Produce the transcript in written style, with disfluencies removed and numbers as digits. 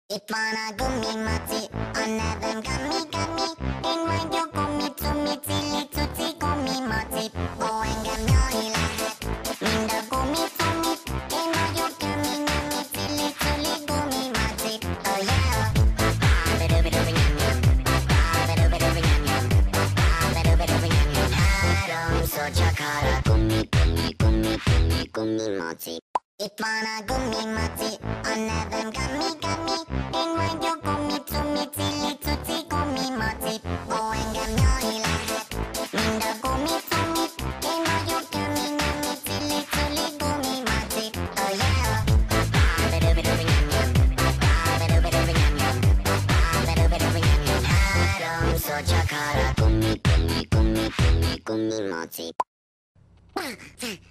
Itt van a gumimaci, a nevem Gami. Én vagyok gumi, cilli, cuci, gumimaci. Ó, engem nyalni lehet, mind a gumi. Én vagyok Gami, cilli, culi, gumimaci. Oh yeah! Háromszor csak hallak gumimaci. Itt van a gumimaci, a nevem Gami. Én vagyok gumi, cilli, cuci, gumimaci. Ó, engem nyalni lehet, mind a gumi. Én vagyok Gami, cilli, culi, gumimaci. Oh yeah! Háromszor csak hallak gumimaci.